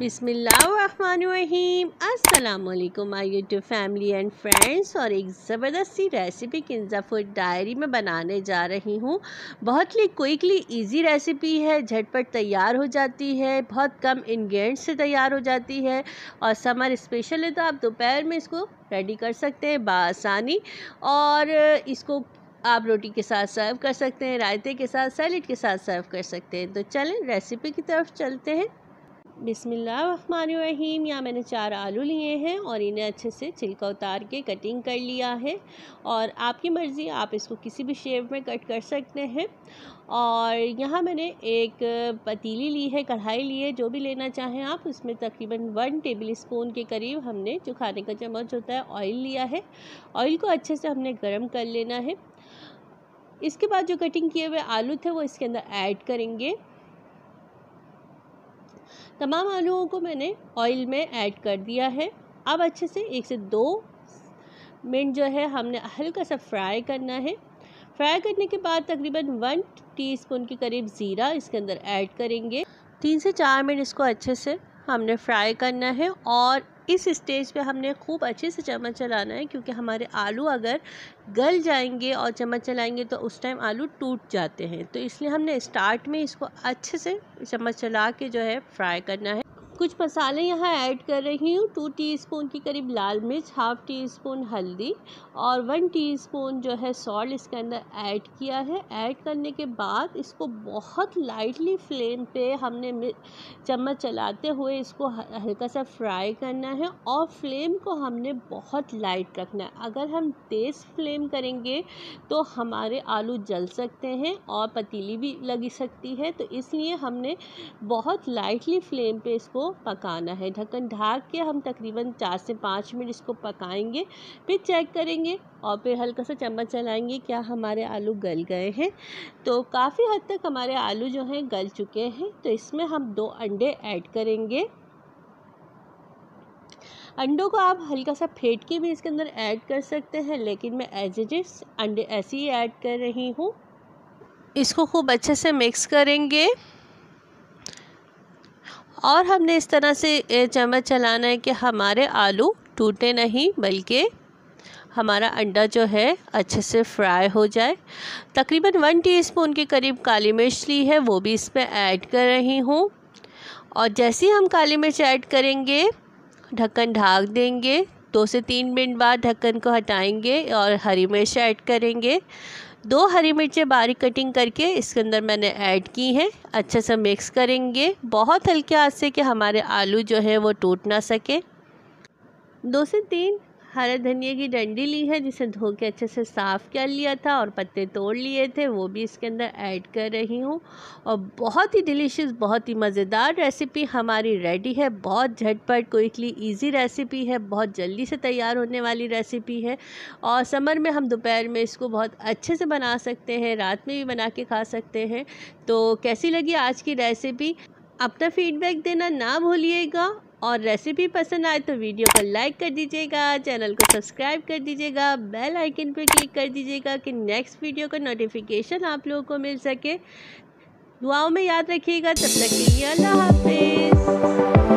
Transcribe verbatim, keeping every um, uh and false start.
बिस्मिल्लाहिर्रहमानिर्रहीम अस्सलामुअलैकुम my YouTube family and friends. और एक ज़बरदस्त सी रेसिपी किंजा फूड डायरी में बनाने जा रही हूँ। बहुत ही क्विकली इजी रेसिपी है, झटपट तैयार हो जाती है, बहुत कम इंग्रेडिएंट्स से तैयार हो जाती है और समर स्पेशल है तो आप दोपहर में इसको रेडी कर सकते हैं बआसानी। और इसको आप रोटी के साथ सर्व कर सकते हैं, रायते के साथ, सैलेड के साथ सर्व कर सकते हैं। तो चलें रेसिपी की तरफ चलते हैं। बिस्मिल्लाहिर्रहमानिर्रहीम। यहाँ मैंने चार आलू लिए हैं और इन्हें अच्छे से छिलका उतार के कटिंग कर लिया है। और आपकी मर्ज़ी, आप इसको किसी भी शेप में कट कर सकते हैं। और यहाँ मैंने एक पतीली ली है, कढ़ाई ली है, जो भी लेना चाहें आप। उसमें तकरीबन वन टेबल स्पून के करीब हमने, जो खाने का चम्मच होता है, ऑयल लिया है। ऑयल को अच्छे से हमने गर्म कर लेना है। इसके बाद जो कटिंग किए हुए आलू थे वो इसके अंदर ऐड करेंगे। तमाम आलूओं को मैंने ऑयल में ऐड कर दिया है। अब अच्छे से एक से दो मिनट जो है हमने हल्का सा फ्राई करना है। फ्राई करने के बाद तकरीबन वन टीस्पून के करीब ज़ीरा इसके अंदर ऐड करेंगे। तीन से चार मिनट इसको अच्छे से हमने फ्राई करना है। और इस स्टेज पे हमने खूब अच्छे से चम्मच चलाना है, क्योंकि हमारे आलू अगर गल जाएंगे और चम्मच चलाएंगे तो उस टाइम आलू टूट जाते हैं। तो इसलिए हमने स्टार्ट में इसको अच्छे से चम्मच चला के जो है फ्राई करना है। कुछ मसाले यहाँ ऐड कर रही हूँ। टू टीस्पून की करीब लाल मिर्च, हाफ़ टी स्पून हल्दी और वन टीस्पून जो है सॉल्ट इसके अंदर ऐड किया है। ऐड करने के बाद इसको बहुत लाइटली फ्लेम पे हमने चम्मच चलाते हुए इसको हल्का सा फ्राई करना है। और फ्लेम को हमने बहुत लाइट रखना है। अगर हम तेज़ फ्लेम करेंगे तो हमारे आलू जल सकते हैं और पतीली भी लगी सकती है। तो इसलिए हमने बहुत लाइटली फ्लेम पे इसको पकाना है। ढक्कन ढाक के हम तकरीबन चार से पाँच मिनट इसको पकाएंगे। फिर चेक करेंगे और फिर हल्का सा चम्मच चलाएंगे क्या हमारे आलू गल गए हैं। तो काफ़ी हद तक हमारे आलू जो हैं गल चुके हैं। तो इसमें हम दो अंडे ऐड करेंगे। अंडों को आप हल्का सा फेंट के भी इसके अंदर ऐड कर सकते हैं, लेकिन मैं एज इट इज़ अंडे ऐसे ही ऐड कर रही हूँ। इसको खूब अच्छे से मिक्स करेंगे और हमने इस तरह से चम्मच चलाना है कि हमारे आलू टूटे नहीं, बल्कि हमारा अंडा जो है अच्छे से फ्राई हो जाए। तकरीबन वन टीस्पून के करीब काली मिर्च ली है, वो भी इसमें ऐड कर रही हूँ। और जैसे ही हम काली मिर्च ऐड करेंगे ढक्कन ढाक देंगे। दो से तीन मिनट बाद ढक्कन को हटाएंगे और हरी मिर्च ऐड करेंगे। दो हरी मिर्चें बारीक कटिंग करके इसके अंदर मैंने ऐड की हैं। अच्छे से मिक्स करेंगे बहुत हल्के आंच से कि हमारे आलू जो है वो टूट ना सके। दो से तीन हरे धनिया की डंडी ली है, जिसे धो के अच्छे से साफ़ कर लिया था और पत्ते तोड़ लिए थे, वो भी इसके अंदर ऐड कर रही हूँ। और बहुत ही डिलीशियस, बहुत ही मज़ेदार रेसिपी हमारी रेडी है। बहुत झटपट क्विकली इजी रेसिपी है, बहुत जल्दी से तैयार होने वाली रेसिपी है। और समर में हम दोपहर में इसको बहुत अच्छे से बना सकते हैं, रात में भी बना के खा सकते हैं। तो कैसी लगी आज की रेसिपी? अपना फीडबैक देना ना भूलिएगा। और रेसिपी पसंद आए तो वीडियो को लाइक कर दीजिएगा, चैनल को सब्सक्राइब कर दीजिएगा, बेल आइकन पर क्लिक कर दीजिएगा कि नेक्स्ट वीडियो का नोटिफिकेशन आप लोगों को मिल सके। दुआओं में याद रखिएगा। तब तक के लिए अल्लाह हाफिज़।